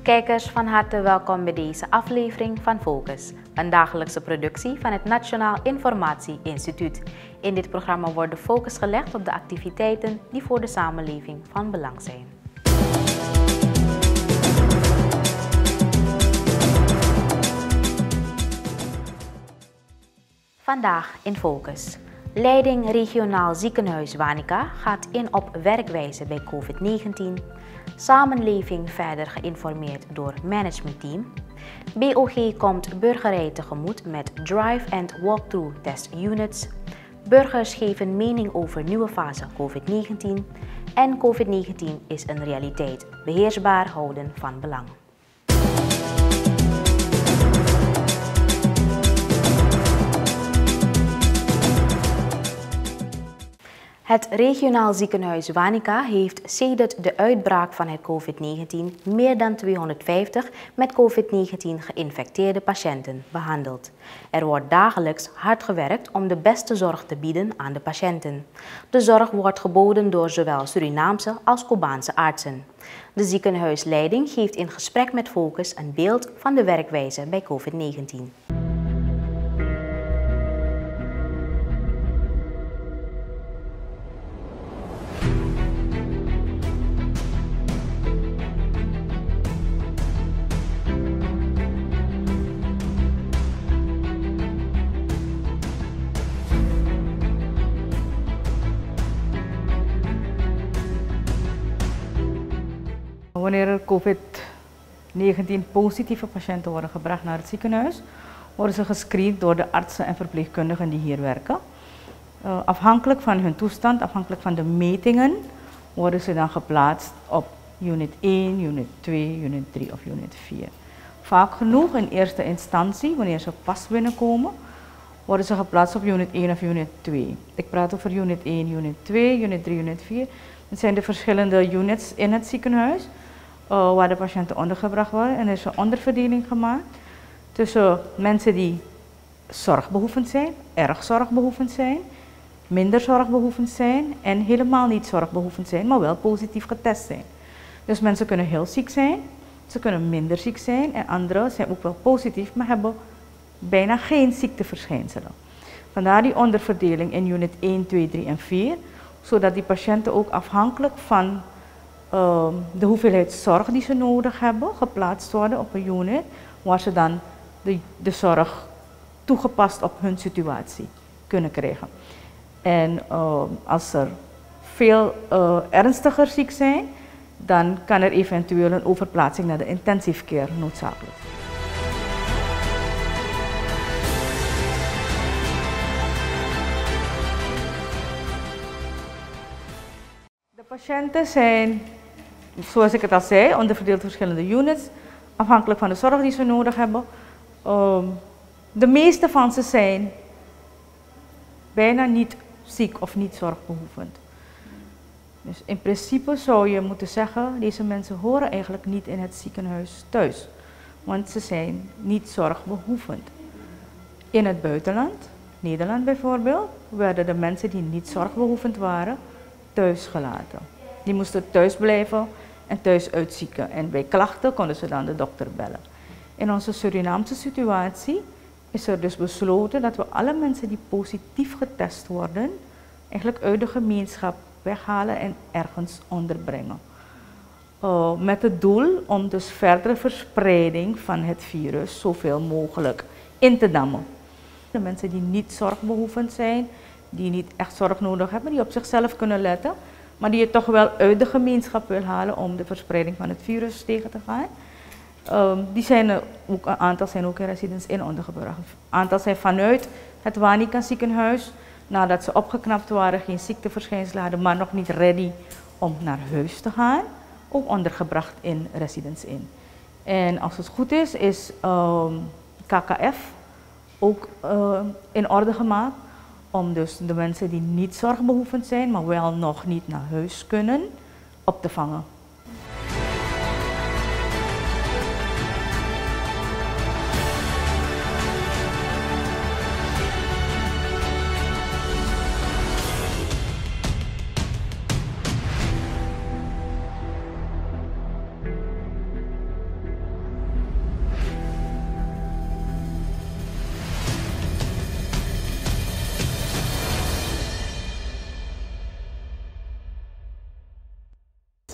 Kijkers, van harte welkom bij deze aflevering van Focus, een dagelijkse productie van het Nationaal Informatie Instituut. In dit programma wordt de focus gelegd op de activiteiten die voor de samenleving van belang zijn. Vandaag in Focus. Leiding Regionaal Ziekenhuis Wanica gaat in op werkwijze bij COVID-19. Samenleving verder geïnformeerd door managementteam. BOG komt burgerij tegemoet met drive- and walkthrough test units. Burgers geven mening over nieuwe fase COVID-19. En COVID-19 is een realiteit. Beheersbaar houden van belang. Het regionaal ziekenhuis Wanica heeft sedert de uitbraak van het COVID-19 meer dan 250 met COVID-19 geïnfecteerde patiënten behandeld. Er wordt dagelijks hard gewerkt om de beste zorg te bieden aan de patiënten. De zorg wordt geboden door zowel Surinaamse als Cubaanse artsen. De ziekenhuisleiding geeft in gesprek met Focus een beeld van de werkwijze bij COVID-19. Wanneer er COVID-19 positieve patiënten worden gebracht naar het ziekenhuis, worden ze gescreend door de artsen en verpleegkundigen die hier werken. Afhankelijk van hun toestand, afhankelijk van de metingen, worden ze dan geplaatst op unit 1, unit 2, unit 3 of unit 4. Vaak genoeg in eerste instantie, wanneer ze pas binnenkomen, worden ze geplaatst op unit 1 of unit 2. Ik praat over unit 1, unit 2, unit 3, unit 4. Het zijn de verschillende units in het ziekenhuis. Waar de patiënten ondergebracht worden. En er is een onderverdeling gemaakt tussen mensen die zorgbehoevend zijn, erg zorgbehoevend zijn, minder zorgbehoevend zijn en helemaal niet zorgbehoevend zijn, maar wel positief getest zijn. Dus mensen kunnen heel ziek zijn, ze kunnen minder ziek zijn en anderen zijn ook wel positief, maar hebben bijna geen ziekteverschijnselen. Vandaar die onderverdeling in unit 1, 2, 3 en 4, zodat die patiënten ook afhankelijk van de hoeveelheid zorg die ze nodig hebben, geplaatst worden op een unit, waar ze dan de zorg toegepast op hun situatie kunnen krijgen. En als er veel ernstiger ziek zijn, dan kan er eventueel een overplaatsing naar de intensive care noodzakelijk zijn. De patiënten zijn, zoals ik het al zei, onderverdeeld in verschillende units, afhankelijk van de zorg die ze nodig hebben. De meeste van ze zijn bijna niet ziek of niet zorgbehoevend. Dus in principe zou je moeten zeggen, deze mensen horen eigenlijk niet in het ziekenhuis thuis, want ze zijn niet zorgbehoevend. In het buitenland, Nederland bijvoorbeeld, werden de mensen die niet zorgbehoevend waren, thuis gelaten. Die moesten thuis blijven en thuis uitzieken. En bij klachten konden ze dan de dokter bellen. In onze Surinaamse situatie is er dus besloten dat we alle mensen die positief getest worden, eigenlijk uit de gemeenschap weghalen en ergens onderbrengen. Met het doel om dus verdere verspreiding van het virus zoveel mogelijk in te dammen. De mensen die niet zorgbehoevend zijn, die niet echt zorg nodig hebben, die op zichzelf kunnen letten, maar die je toch wel uit de gemeenschap wil halen om de verspreiding van het virus tegen te gaan. Een aantal zijn ook in Residence Inn ondergebracht. Een aantal zijn vanuit het Wanica ziekenhuis, nadat ze opgeknapt waren, geen ziekteverschijnselen hadden, maar nog niet ready om naar huis te gaan, ook ondergebracht in Residence Inn. En als het goed is KKF ook in orde gemaakt om dus de mensen die niet zorgbehoevend zijn, maar wel nog niet naar huis kunnen, op te vangen.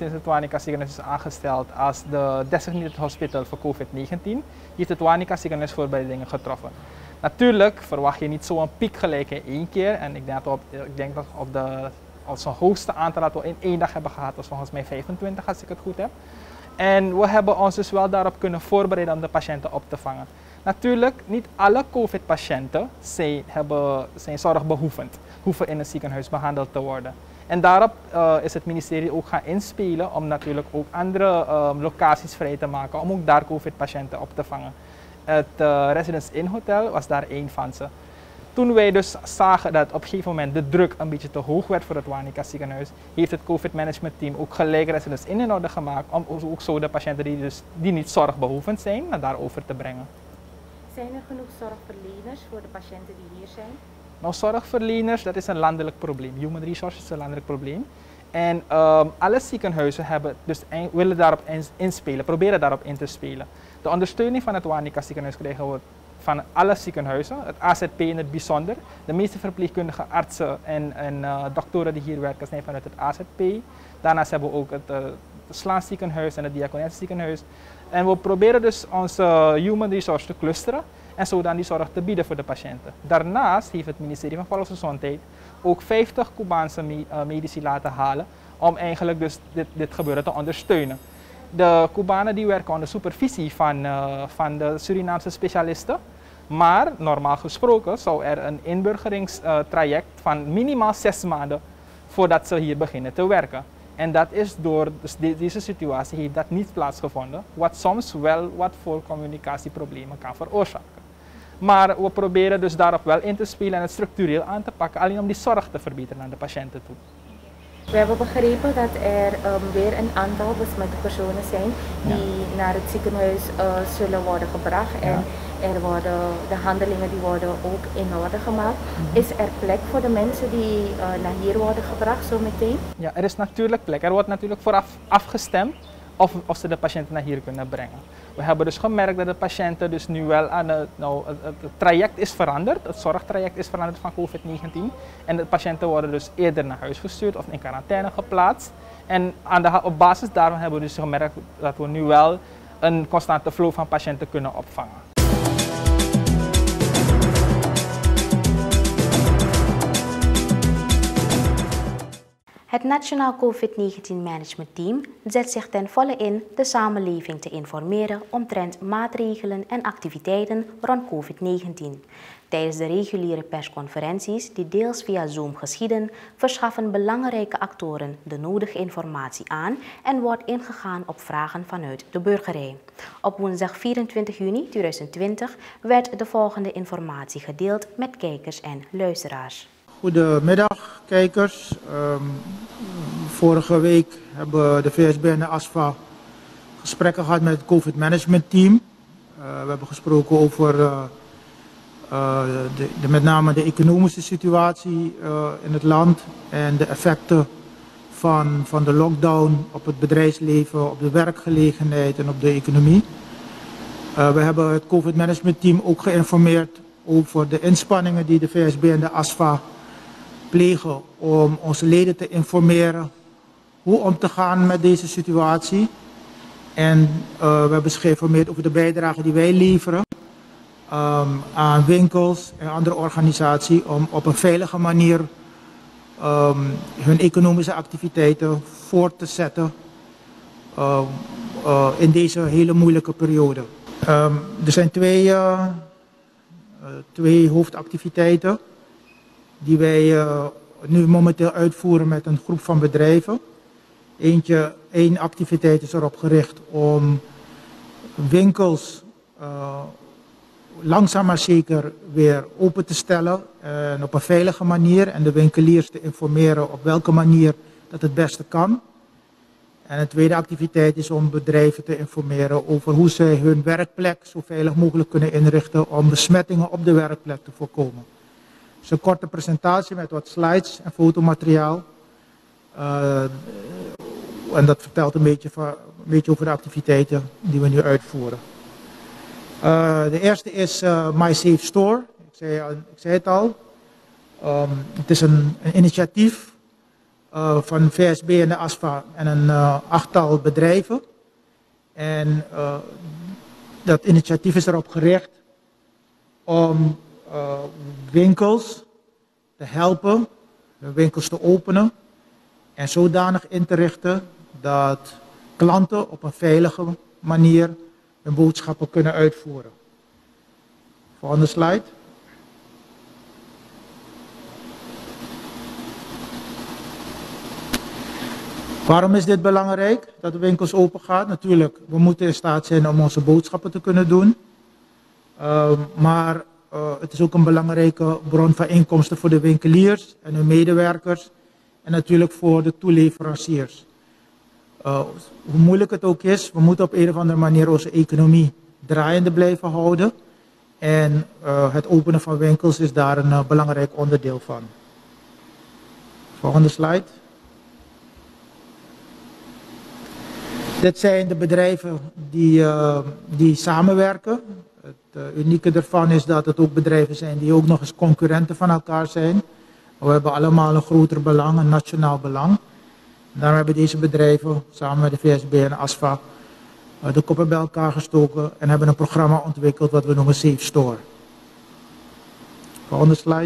sinds het Wanica ziekenhuis is aangesteld als de designated hospital voor COVID-19, heeft het Wanica ziekenhuis voorbereidingen getroffen. Natuurlijk verwacht je niet zo'n piek gelijk in één keer. En ik denk dat op zo'n hoogste aantal dat we in één dag hebben gehad, was volgens mij 25 als ik het goed heb. En we hebben ons dus wel daarop kunnen voorbereiden om de patiënten op te vangen. Natuurlijk, niet alle COVID-patiënten zijn zorgbehoevend, hoeven in een ziekenhuis behandeld te worden. En daarop is het ministerie ook gaan inspelen om natuurlijk ook andere locaties vrij te maken om ook daar COVID-patiënten op te vangen. Het Residence Inn Hotel was daar één van ze. Toen wij dus zagen dat op een gegeven moment de druk een beetje te hoog werd voor het Wanica ziekenhuis, heeft het COVID-management team ook gelijk Residence Inn in orde gemaakt om ook zo de patiënten die niet zorgbehoevend zijn, naar daarover te brengen. Zijn er genoeg zorgverleners voor de patiënten die hier zijn? Nou, zorgverleners, dat is een landelijk probleem. Human resources is een landelijk probleem. En alle ziekenhuizen willen daarop inspelen, proberen daarop in te spelen. De ondersteuning van het Wanica ziekenhuis krijgen we van alle ziekenhuizen, het AZP in het bijzonder. De meeste verpleegkundige artsen en doktoren die hier werken zijn vanuit het AZP. Daarnaast hebben we ook het Slaans ziekenhuis en het Diakonesses ziekenhuis. En we proberen dus onze human resources te clusteren en zo dan die zorg te bieden voor de patiënten. Daarnaast heeft het ministerie van Volksgezondheid ook 50 Cubaanse medici laten halen om eigenlijk dus dit gebeuren te ondersteunen. De Cubanen die werken onder supervisie van de Surinaamse specialisten. Maar normaal gesproken zou er een inburgeringstraject van minimaal 6 maanden voordat ze hier beginnen te werken. En dat is dus deze situatie heeft dat niet plaatsgevonden, wat soms wel wat voor communicatieproblemen kan veroorzaken. Maar we proberen dus daarop wel in te spelen en het structureel aan te pakken, alleen om die zorg te verbeteren aan de patiënten toe. We hebben begrepen dat er weer een aantal besmette personen zijn die naar het ziekenhuis zullen worden gebracht. En de handelingen die worden ook in orde gemaakt. Is er plek voor de mensen die naar hier worden gebracht zo meteen? Ja, er is natuurlijk plek. Er wordt natuurlijk vooraf afgestemd of ze de patiënten naar hier kunnen brengen. We hebben dus gemerkt dat de patiënten dus nu wel aan het traject is veranderd. Het zorgtraject is veranderd van COVID-19. En de patiënten worden dus eerder naar huis gestuurd of in quarantaine geplaatst. En op basis daarvan hebben we dus gemerkt dat we nu wel een constante flow van patiënten kunnen opvangen. Het Nationaal COVID-19 Management Team zet zich ten volle in de samenleving te informeren omtrent maatregelen en activiteiten rond COVID-19. Tijdens de reguliere persconferenties, die deels via Zoom geschieden, verschaffen belangrijke actoren de nodige informatie aan en wordt ingegaan op vragen vanuit de burgerij. Op woensdag 24 juni 2020 werd de volgende informatie gedeeld met kijkers en luisteraars. Goedemiddag kijkers. Vorige week hebben de VSB en de ASFA gesprekken gehad met het COVID Management Team. We hebben gesproken over met name de economische situatie in het land en de effecten van de lockdown op het bedrijfsleven, op de werkgelegenheid en op de economie. We hebben het COVID Management Team ook geïnformeerd over de inspanningen die de VSB en de ASFA plegen om onze leden te informeren hoe om te gaan met deze situatie. En we hebben geïnformeerd over de bijdrage die wij leveren aan winkels en andere organisaties om op een veilige manier hun economische activiteiten voort te zetten in deze hele moeilijke periode. Er zijn twee hoofdactiviteiten die wij nu momenteel uitvoeren met een groep van bedrijven. Eén activiteit is erop gericht om winkels langzaam maar zeker weer open te stellen en op een veilige manier en de winkeliers te informeren op welke manier dat het beste kan. En een tweede activiteit is om bedrijven te informeren over hoe zij hun werkplek zo veilig mogelijk kunnen inrichten om besmettingen op de werkplek te voorkomen. Het is een korte presentatie met wat slides en fotomateriaal. En dat vertelt een beetje over de activiteiten die we nu uitvoeren. De eerste is My Safe Store. Ik zei het al. Het is een initiatief van VSB en de ASFA en een achttal bedrijven. En dat initiatief is erop gericht om winkels te helpen, de winkels te openen en zodanig in te richten dat klanten op een veilige manier hun boodschappen kunnen uitvoeren. Volgende slide. Waarom is dit belangrijk, dat de winkels open gaan? Natuurlijk, we moeten in staat zijn om onze boodschappen te kunnen doen. Maar het is ook een belangrijke bron van inkomsten voor de winkeliers en hun medewerkers. En natuurlijk voor de toeleveranciers. Hoe moeilijk het ook is, we moeten op een of andere manier onze economie draaiende blijven houden. En het openen van winkels is daar een belangrijk onderdeel van. Volgende slide. Dit zijn de bedrijven die samenwerken. Het unieke ervan is dat het ook bedrijven zijn die ook nog eens concurrenten van elkaar zijn. We hebben allemaal een groter belang, een nationaal belang. Daarom hebben deze bedrijven samen met de VSB en de ASFA de koppen bij elkaar gestoken en hebben een programma ontwikkeld wat we noemen Safe Store. Volgende slide.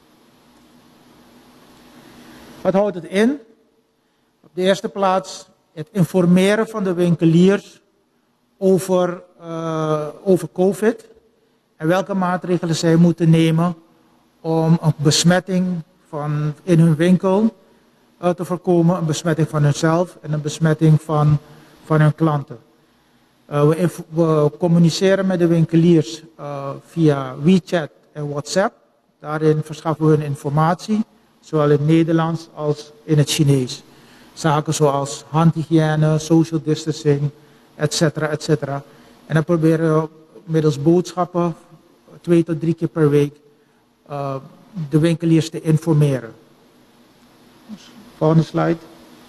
Wat houdt het in? Op de eerste plaats het informeren van de winkeliers over COVID en welke maatregelen zij moeten nemen om een besmetting in hun winkel te voorkomen, een besmetting van hunzelf en een besmetting van hun klanten. We communiceren met de winkeliers via WeChat en WhatsApp. Daarin verschaffen we hun informatie, zowel in het Nederlands als in het Chinees. Zaken zoals handhygiëne, social distancing, etc. En dan proberen we middels boodschappen 2 tot 3 keer per week de winkeliers te informeren. Volgende slide.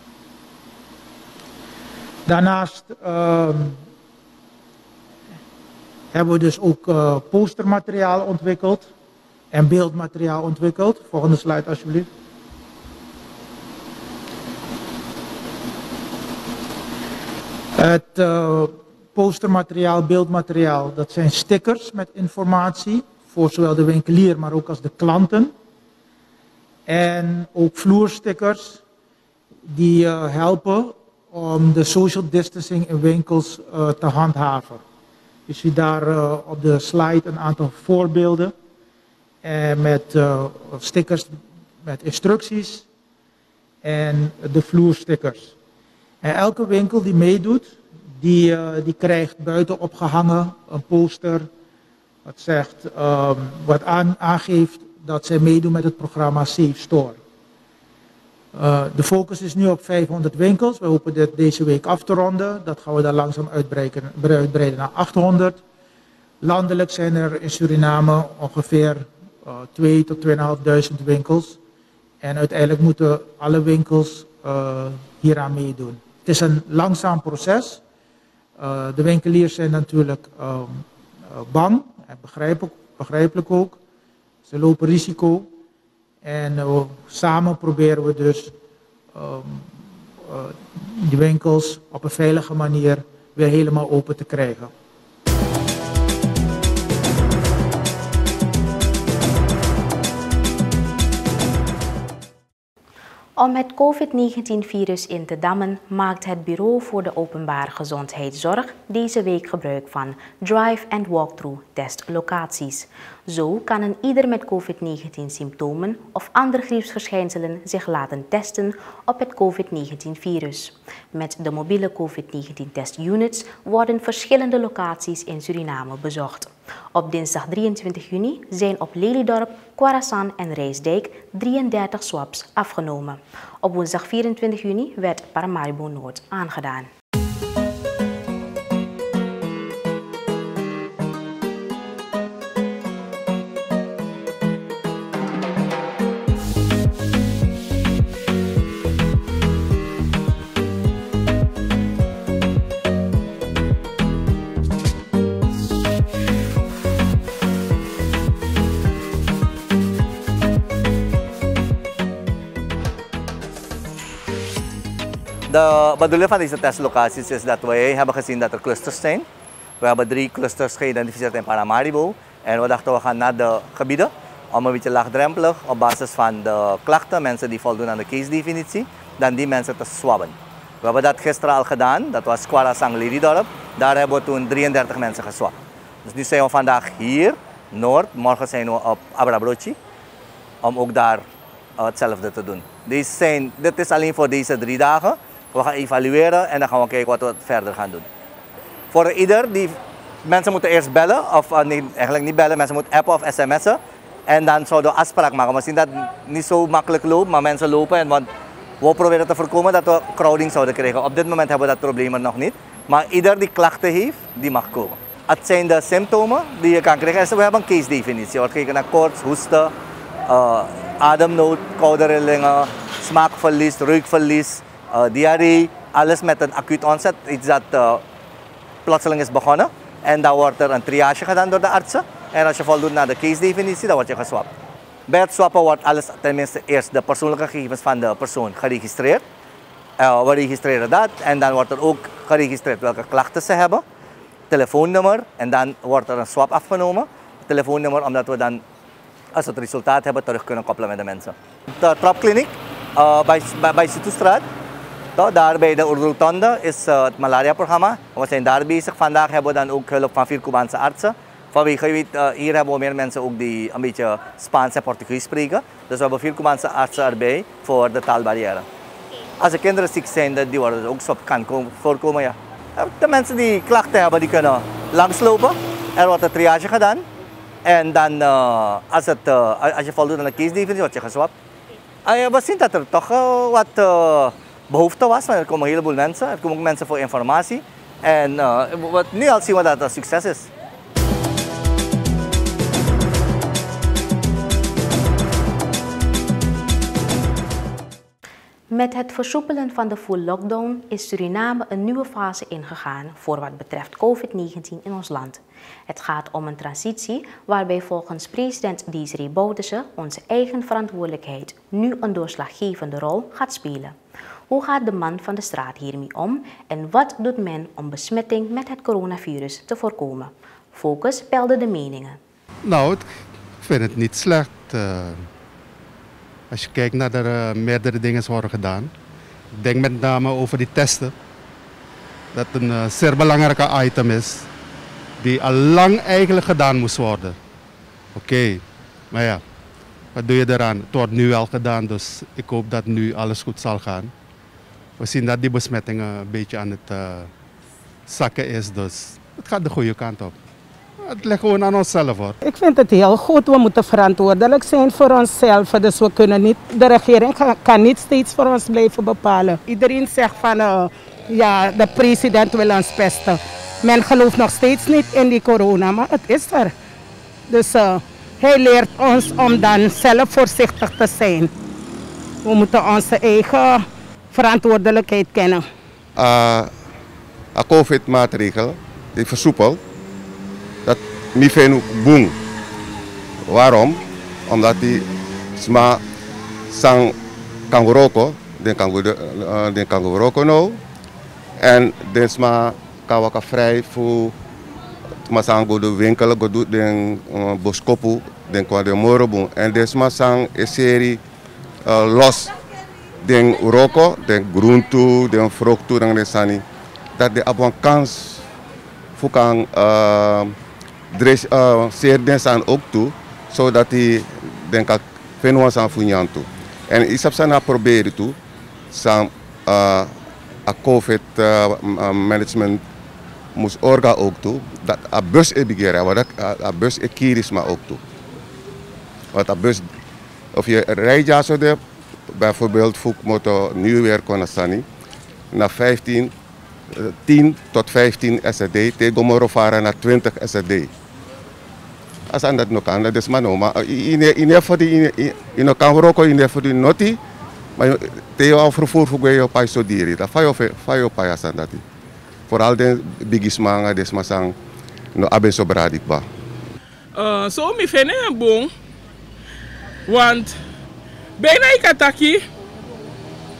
Daarnaast hebben we dus ook postermateriaal ontwikkeld en beeldmateriaal ontwikkeld. Volgende slide alsjeblieft. Het postermateriaal, beeldmateriaal, dat zijn stickers met informatie voor zowel de winkelier maar ook als de klanten. En ook vloerstickers die helpen om de social distancing in winkels te handhaven. Je ziet daar op de slide een aantal voorbeelden met stickers met instructies en de vloerstickers. En elke winkel die meedoet, die krijgt buiten opgehangen een poster wat zegt, wat aangeeft dat zij meedoen met het programma Safe Store. De focus is nu op 500 winkels. We hopen dit deze week af te ronden. Dat gaan we dan langzaam uitbreiden naar 800. Landelijk zijn er in Suriname ongeveer 2.000 tot 2.500 winkels. En uiteindelijk moeten alle winkels hieraan meedoen. Het is een langzaam proces. De winkeliers zijn natuurlijk bang, en begrijpelijk ook. Ze lopen risico. En samen proberen we dus die winkels op een veilige manier weer helemaal open te krijgen. Om het COVID-19-virus in te dammen maakt het Bureau voor de Openbare Gezondheidszorg deze week gebruik van drive- en walkthrough testlocaties. Zo kan een ieder met COVID-19 symptomen of andere griepsverschijnselen zich laten testen op het COVID-19-virus. Met de mobiele COVID-19 testunits worden verschillende locaties in Suriname bezocht. Op dinsdag 23 juni zijn op Lelydorp, Kwarasan en Rijsdijk 33 swabs afgenomen. Op woensdag 24 juni werd Paramaribo Noord aangedaan. De bedoeling van deze testlocaties is dat wij hebben gezien dat er clusters zijn. We hebben 3 clusters geïdentificeerd in Paramaribo. En we dachten we gaan naar de gebieden om een beetje laagdrempelig op basis van de klachten, mensen die voldoen aan de case-definitie, dan die mensen te swabben. We hebben dat gisteren al gedaan, dat was Squara Sangliri-dorp. Daar hebben we toen 33 mensen geswabt. Dus nu zijn we vandaag hier, Noord, morgen zijn we op Abrabrochi, om ook daar hetzelfde te doen. Dit is alleen voor deze 3 dagen. We gaan evalueren en dan gaan we kijken wat we verder gaan doen. Voor ieder, mensen moeten eerst bellen, of nee, eigenlijk niet bellen, mensen moeten appen of sms'en. En dan zouden we afspraak maken. We zien dat het niet zo makkelijk loopt, maar mensen lopen. Want we proberen te voorkomen dat we crowding zouden krijgen. Op dit moment hebben we dat probleem er nog niet. Maar ieder die klachten heeft, die mag komen. Het zijn de symptomen die je kan krijgen. We hebben een case definitie. We wordt gekeken naar koorts, hoesten, ademnood, koude rillingen, smaakverlies, reukverlies, diarree. Alles met een acuut onset. Iets dat plotseling is begonnen. En dan wordt er een triage gedaan door de artsen. En als je voldoet naar de case definitie, dan word je geswapt. Bij het swappen wordt alles, tenminste eerst de persoonlijke gegevens van de persoon geregistreerd. We registreren dat en dan wordt er ook geregistreerd welke klachten ze hebben. Telefoonnummer en dan wordt er een swap afgenomen. Telefoonnummer omdat we dan, als we het resultaat hebben, terug kunnen koppelen met de mensen. De trapkliniek bij Situstraat, daar bij de rotonde is het malaria-programma. We zijn daar bezig. Vandaag hebben we dan ook hulp van 4 Cubaanse artsen. Vanwege, je weet, hier hebben we meer mensen ook die een beetje Spaans en Portugees spreken. Dus we hebben 4 Cubaanse artsen erbij voor de taalbarrière. Als de kinderen ziek zijn, die worden ook kan voorkomen. Ja. De mensen die klachten hebben, die kunnen langslopen. Er wordt een triage gedaan. En dan, als je voldoet aan de case definitie, word je geswapt. We zien dat er toch wat behoefte was. Er komen een heleboel mensen. Er komen ook mensen voor informatie. En nu al zien we dat het een succes is. Met het versoepelen van de full lockdown is Suriname een nieuwe fase ingegaan voor wat betreft COVID-19 in ons land. Het gaat om een transitie waarbij volgens president Desiree Bouterse onze eigen verantwoordelijkheid nu een doorslaggevende rol gaat spelen. Hoe gaat de man van de straat hiermee om en wat doet men om besmetting met het coronavirus te voorkomen? Focus peilde de meningen. Nou, ik vind het niet slecht. Als je kijkt naar er meerdere dingen worden gedaan. Ik denk met name over die testen. Dat een zeer belangrijke item is. Die al lang eigenlijk gedaan moest worden. Oké, maar ja, wat doe je eraan? Het wordt nu al gedaan, dus ik hoop dat nu alles goed zal gaan. We zien dat die besmetting een beetje aan het zakken is, dus het gaat de goede kant op. Het ligt gewoon aan onszelf hoor. Ik vind het heel goed. We moeten verantwoordelijk zijn voor onszelf. Dus we kunnen niet, de regering kan niet steeds voor ons blijven bepalen. Iedereen zegt van ja, de president wil ons pesten. Men gelooft nog steeds niet in die corona, maar het is er. Dus hij leert ons om dan zelf voorzichtig te zijn. We moeten onze eigen verantwoordelijkheid kennen. De COVID-maatregelen die versoepeld. Dat niet veel boem. Waarom? Omdat die sma sang kanguroko, den kanguroko nou, en den sma kawaka vrij voor masang go de winkel, go do den boskopu, den kwa de moroboom, en den sma sang een serie los den uroko, den groente, den vruchten, den sani, dat de op een kans voor kan zeer den san ook toe, zodat hij denk ik veel aan funyan toe. En ik heb ze proberen toe, sam COVID management moest orga ook toe, dat a bus ebigera, wat a bus ekirisma ook toe. Wat a bus, of je rijdt zo de, bijvoorbeeld voor motor nieuwwerk kon sani, na 10 tot 15 SED, tegen Morofara naar 20 SED. Als aan dat nog kan, dat is maar no. Maar in voor die in kan roko in voor die noti, maar te al vervoer voor je op zo dieren. Dat fayo paya san dat. Vooral de bigismanga des masang no aben so bradikba. So mi fene bon. Want bijna ik ataki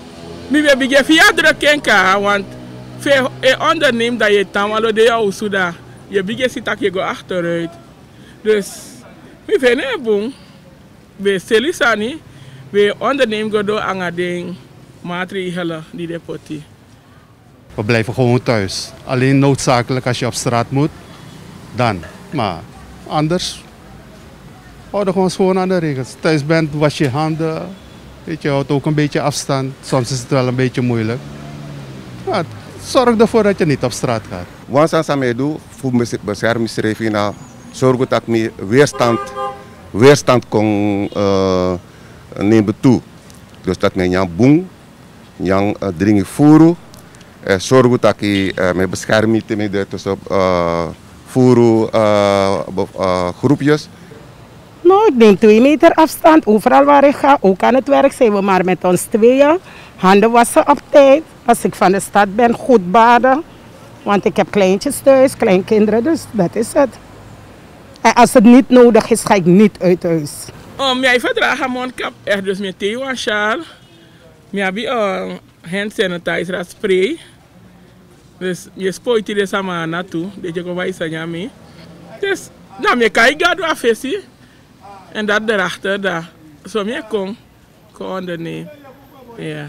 We begin via drukken ka, want veel onderneemt dat je tamalo de jou zodat je begin zit dat je go achteruit. Dus we vinden het boom. We selisani, we ondernemen go door aan maatregelen die de poti. We blijven gewoon thuis. Alleen noodzakelijk als je op straat moet, dan. Maar anders, houden gewoon schoon aan de regels. Thuis bent, was je handen, weet je, houdt ook een beetje afstand. Soms is het wel een beetje moeilijk. Maar zorg ervoor dat je niet op straat gaat. Wanneer ze mij doen, voor beschermingsregime, zorg dat ik weerstand kon nemen toe. Dus dat men jan boem, jan dringen voeren. Zorg dat ik mijn bescherming tussen voeren groepjes. Nou, ik neem 2 meter afstand. Overal waar ik ga, ook aan het werk zijn we maar met ons tweeën. Handen wassen op tijd. Als ik van de stad ben, goed baden. Want ik heb kleintjes thuis, kleinkinderen, dus dat is het. En als het niet nodig is, ga ik niet uit huis. Mij verdraag een mondkap, echt dus met thee en sjaal. Ik heb hand sanitizer spray. Dus je spuit die samen naartoe, dat je kan wijzen mee. Dus dan kan je gaan door visie. En dat erachter, dat zo meer kon ondernemen. Ja.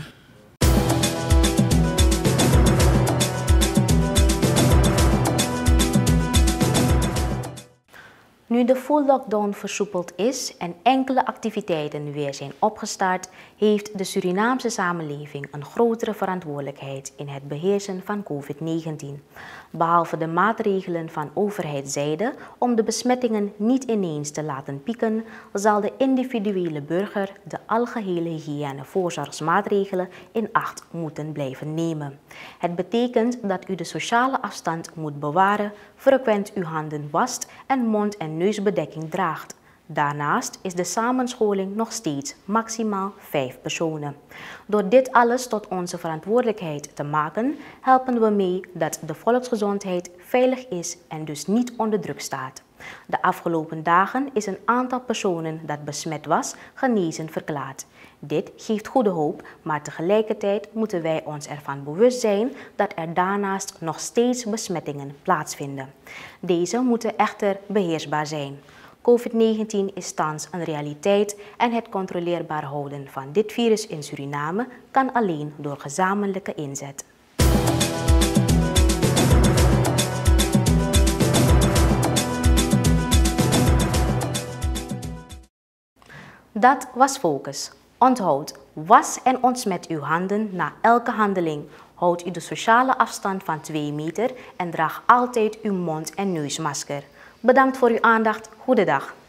Nu de full lockdown versoepeld is en enkele activiteiten weer zijn opgestart, heeft de Surinaamse samenleving een grotere verantwoordelijkheid in het beheersen van COVID-19. Behalve de maatregelen van overheidszijde om de besmettingen niet ineens te laten pieken, zal de individuele burger de algehele hygiëne-voorzorgsmaatregelen in acht moeten blijven nemen. Het betekent dat u de sociale afstand moet bewaren, frequent uw handen wast en mond- en neusbedekking draagt. Daarnaast is de samenscholing nog steeds maximaal 5 personen. Door dit alles tot onze verantwoordelijkheid te maken, helpen we mee dat de volksgezondheid veilig is en dus niet onder druk staat. De afgelopen dagen is een aantal personen dat besmet was, genezen verklaard. Dit geeft goede hoop, maar tegelijkertijd moeten wij ons ervan bewust zijn dat er daarnaast nog steeds besmettingen plaatsvinden. Deze moeten echter beheersbaar zijn. COVID-19 is thans een realiteit en het controleerbaar houden van dit virus in Suriname kan alleen door gezamenlijke inzet. Dat was Focus. Onthoud, was en ontsmet uw handen na elke handeling. Houd u de sociale afstand van 2 meter en draag altijd uw mond- en neusmasker. Bedankt voor uw aandacht. Goedendag.